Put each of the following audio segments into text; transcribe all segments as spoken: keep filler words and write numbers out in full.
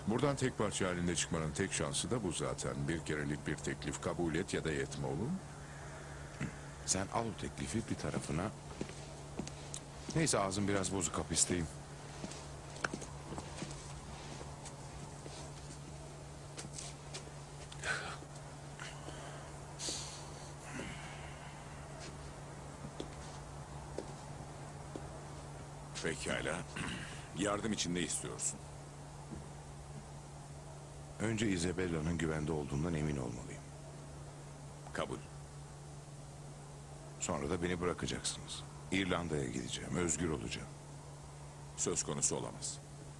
Buradan tek parça halinde çıkmanın tek şansı da bu zaten. Bir kerelik bir teklif kabul et ya da yetme oğlum. Sen al o teklifi bir tarafına. Neyse ağzım biraz bozuk, hapisteyim. Pekala. Yardım için ne istiyorsun? Önce Isabella'nın güvende olduğundan emin olmalıyım. Kabul. Sonra da beni bırakacaksınız. İrlanda'ya gideceğim, özgür olacağım. Söz konusu olamaz.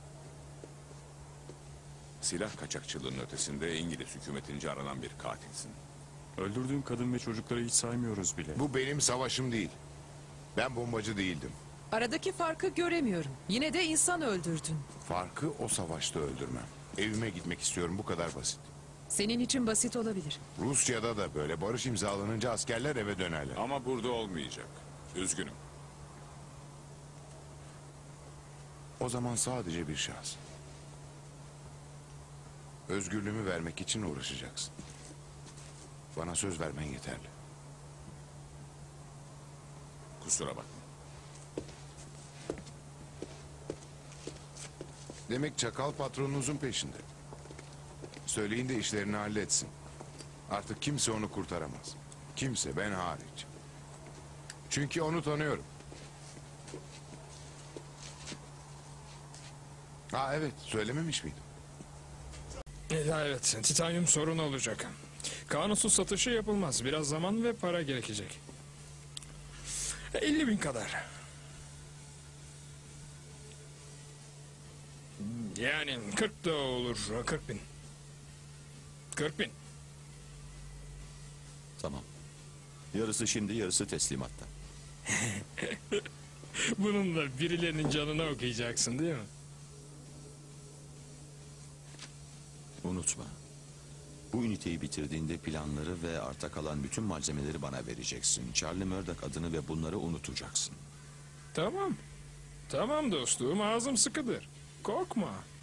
Silah kaçakçılığının ötesinde İngiliz hükümetince aranan bir katilsin. Öldürdüğün kadın ve çocukları hiç saymıyoruz bile. Bu benim savaşım değil. Ben bombacı değildim. Aradaki farkı göremiyorum. Yine de insan öldürdün. Farkı o savaşta öldürmem. Evime gitmek istiyorum, bu kadar basit. Senin için basit olabilir. Rusya'da da böyle, barış imzalanınca askerler eve dönerler. Ama burada olmayacak. Üzgünüm. O zaman sadece bir şans. Özgürlüğümü vermek için uğraşacaksın. Bana söz vermen yeterli. Kusura bakma. Demek çakal patronunuzun peşinde. Söyleyin de işlerini halletsin. Artık kimse onu kurtaramaz. Kimse, ben hariç. Çünkü onu tanıyorum. Ha evet, söylememiş miydim? Ya evet, titanyum sorunu olacak. Kanunsuz satışı yapılmaz. Biraz zaman ve para gerekecek. elli bin kadar. Yani kırk da olur, kırk bin. kırk bin. Tamam. Yarısı şimdi, yarısı teslimatta. Bununla birilerinin canını okuyacaksın değil mi? Unutma. Bu üniteyi bitirdiğinde planları ve arta kalan bütün malzemeleri bana vereceksin. Charlie Murdoch adını ve bunları unutacaksın. Tamam. Tamam dostum, ağzım sıkıdır. Korkma.